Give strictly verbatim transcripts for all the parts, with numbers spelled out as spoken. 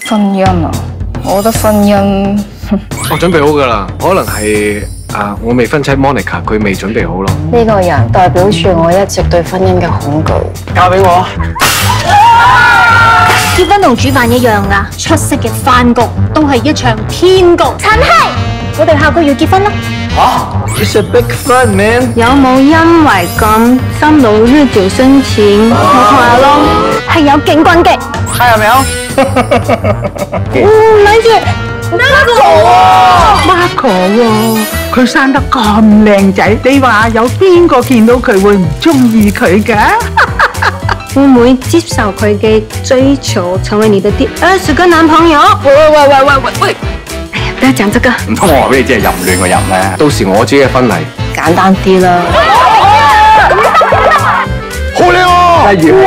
婚姻啊，我覺得婚姻， 我準備好㗎啦，可能係啊，我未婚妻 Monica 佢未準備好咯。 呢個人代表住我一直對婚姻嘅恐懼。 交俾我。 結婚同煮飯一樣㗎，出色嘅飯局都係一場騙局。陳希，我哋下個月結婚啦。 嚇 ，It's a big fun, man。 有冇因為咁心到日久生情？我同阿龍係有警棍嘅。 係咪啊？ 嗯，咪住 ，Marco 啊 Marco 喎，佢生得咁靚仔，你話有邊個見到佢會唔中意佢㗎？ 會唔會接受佢嘅追求，成為你的第二十個男朋友？喂喂喂喂喂喂喂！哎呀，不要講這個。 唔通我話俾你知係淫亂嘅人咩？到時我自己嘅婚禮簡單啲啦。 好靚啊！例如，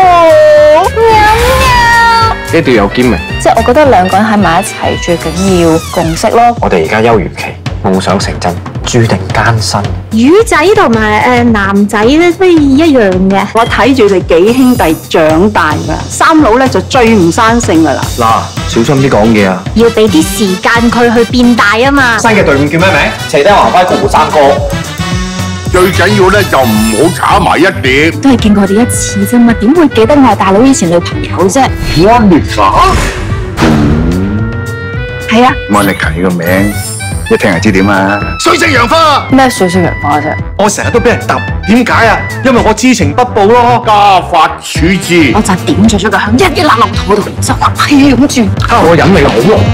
一定要有堅明。 即係我覺得兩個人喺埋一齊最緊要共識咯。 我哋而家休漁期，夢想成真，注定艱辛。 魚仔同埋誒男仔咧都一樣嘅。 我睇住你幾兄弟長大㗎，三佬咧就追唔生性㗎啦。 嗱，小心啲講嘢啊！ 要俾啲時間佢去變大啊嘛。 新嘅隊伍叫咩名？斜低橫輝胡三哥。 最緊要咧就唔好炒埋一碟。 都係見過佢哋一次啫嘛，點會記得我係大佬以前女朋友啫？ Monica， 係啊， Monica 呢個名一聽就知點啊！水性楊花， 咩水性楊花啫？ 我成日都俾人揼，點解啊？因為我知情不報咯。 家法處置。 我就係點着咗個香，一一揦落肚度，就係咁轉。 啊！我忍你好耐。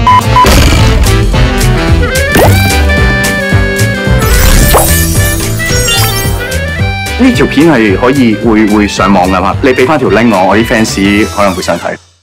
呢條片係可以會會上網㗎嘛？你俾翻條 link 我，我啲 fans 可能會想睇。